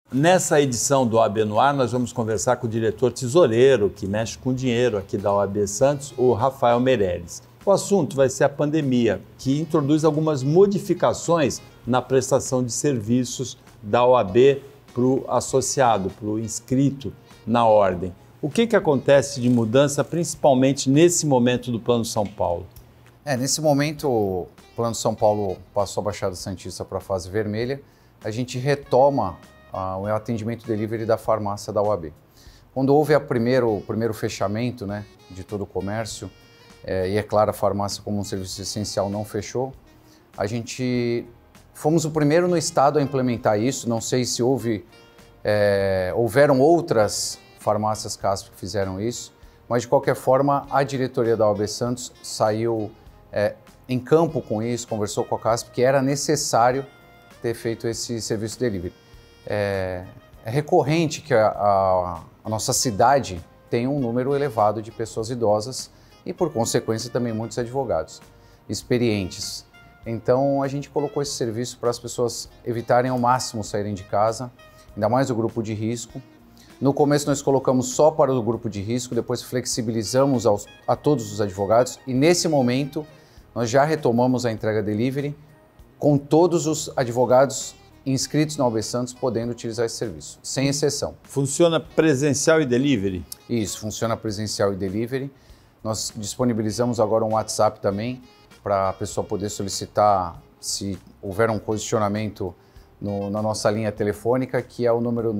Nessa edição do OAB no Ar, nós vamos conversar com o diretor tesoureiro, que mexe com dinheiro aqui da OAB Santos, o Rafael Meirelles. O assunto vai ser a pandemia, que introduz algumas modificações na prestação de serviços da OAB para o associado, para o inscrito na ordem. O que acontece de mudança, principalmente nesse momento do Plano São Paulo? Nesse momento, o Plano São Paulo passou a Baixada Santista para a fase vermelha. A gente retoma o atendimento delivery da farmácia da OAB. Quando houve o primeiro fechamento, né, de todo o comércio, e é claro, a farmácia como um serviço essencial não fechou, a gente fomos o primeiro no estado a implementar isso. Não sei se houveram outras farmácias CASP que fizeram isso, mas de qualquer forma a diretoria da OAB Santos saiu em campo com isso, conversou com a CASP que era necessário ter feito esse serviço delivery. É recorrente que a nossa cidade tem um número elevado de pessoas idosas e, por consequência, também muitos advogados experientes. Então, a gente colocou esse serviço para as pessoas evitarem ao máximo saírem de casa, ainda mais o grupo de risco. No começo, nós colocamos só para o grupo de risco, depois flexibilizamos a todos os advogados e, nesse momento, nós já retomamos a entrega delivery com todos os advogados inscritos na OAB Santos podendo utilizar esse serviço, sem exceção. Funciona presencial e delivery? Isso, funciona presencial e delivery. Nós disponibilizamos agora um WhatsApp também para a pessoa poder solicitar se houver um posicionamento na nossa linha telefônica, que é o número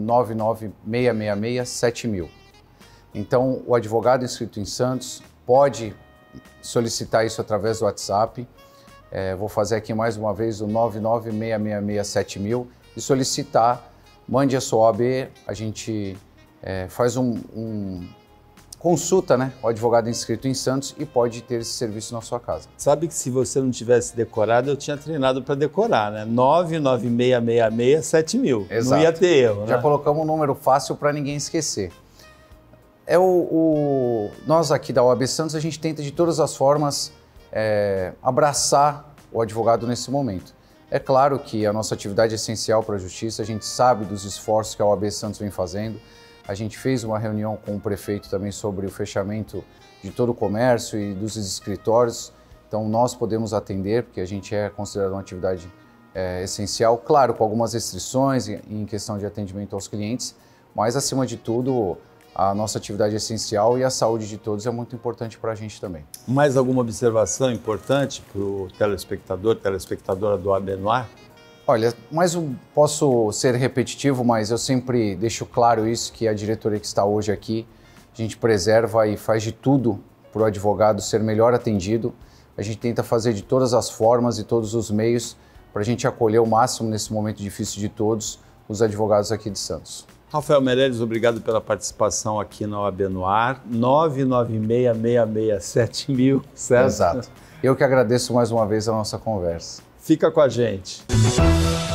996667000. Então, o advogado inscrito em Santos pode solicitar isso através do WhatsApp. Vou fazer aqui mais uma vez o 996667000 e solicitar, mande a sua OAB, a gente faz consulta, né, o advogado inscrito em Santos e pode ter esse serviço na sua casa. Sabe que se você não tivesse decorado, eu tinha treinado para decorar, né? 996667000. Exato. Não ia ter erro, né? Já colocamos um número fácil para ninguém esquecer. Nós aqui da OAB Santos, a gente tenta de todas as formas abraçar o advogado nesse momento. É claro que a nossa atividade é essencial para a justiça, a gente sabe dos esforços que a OAB Santos vem fazendo. A gente fez uma reunião com o prefeito também sobre o fechamento de todo o comércio e dos escritórios. Então nós podemos atender, porque a gente é considerado uma atividade essencial, claro, com algumas restrições em questão de atendimento aos clientes, mas acima de tudo a nossa atividade é essencial e a saúde de todos é muito importante para a gente também. Mais alguma observação importante para o telespectadora do OAB no Ar? Olha, posso ser repetitivo, mas eu sempre deixo claro isso, que a diretoria que está hoje aqui, a gente preserva e faz de tudo para o advogado ser melhor atendido. A gente tenta fazer de todas as formas e todos os meios para a gente acolher o máximo nesse momento difícil de todos os advogados aqui de Santos. Rafael Meirelles, obrigado pela participação aqui na OAB no Ar. 996667000, certo? Exato. Eu que agradeço mais uma vez a nossa conversa. Fica com a gente.